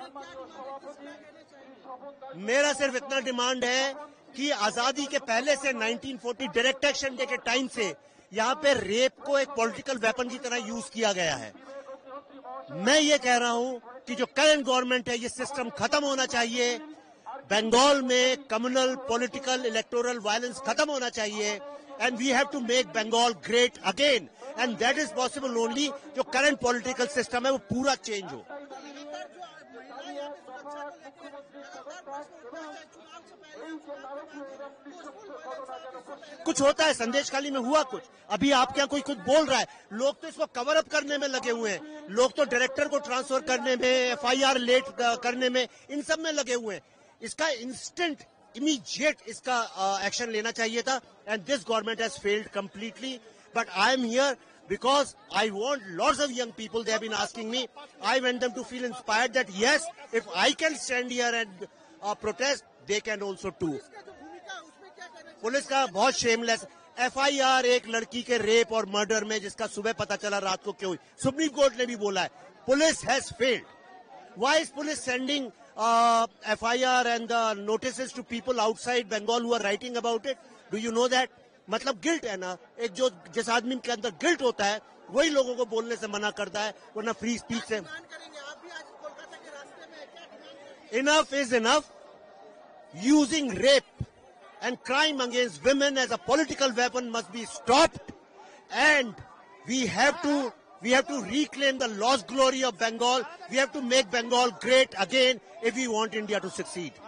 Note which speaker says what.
Speaker 1: मेरा सिर्फ इतना डिमांड है कि आजादी के पहले से 1940 डायरेक्ट एक्शन डे के टाइम से यहाँ पे रेप को एक पॉलिटिकल वेपन की तरह यूज किया गया है। मैं ये कह रहा हूं कि जो करंट गवर्नमेंट है, ये सिस्टम खत्म होना चाहिए। बंगाल में कम्युनल, पॉलिटिकल, इलेक्टोरल वायलेंस खत्म होना चाहिए and we have to make Bengal great again and that is possible only जो करंट पॉलिटिकल सिस्टम है वो पूरा चेंज हो। कुछ होता है संदेश खाली में, हुआ कुछ? अभी आपके यहाँ कोई कुछ बोल रहा है, लोग तो इसको कवर अप करने में लगे हुए हैं। लोग तो डायरेक्टर को ट्रांसफर करने में, एफआईआर लेट करने में, इन सब में लगे हुए हैं। इसका इंस्टेंट, इमीडिएट इसका एक्शन लेना चाहिए था and this government has failed completely. But I am here because I want lots of young people, they have been asking me, I want them to feel inspired that yes, if I can stand here and protest, they can also too. Police का बहुत shameless FIR एक लड़की के rape और murder में, जिसका सुबह पता चला रात को क्यों हुई। सुप्रीम कोर्ट ने भी बोला है police has failed. Why is police sending FIR and the notices to people outside Bengal who are writing about it? Do you know that? मतलब गिल्ट है ना, एक जो जिस आदमी के अंदर गिल्ट होता है वही लोगों को बोलने से मना करता है, वरना फ्री स्पीच से। Enough is enough. Using rape and crime against women as a political weapon must be stopped, and we have to reclaim the lost glory of Bengal. We have to make Bengal great again if we want India to succeed.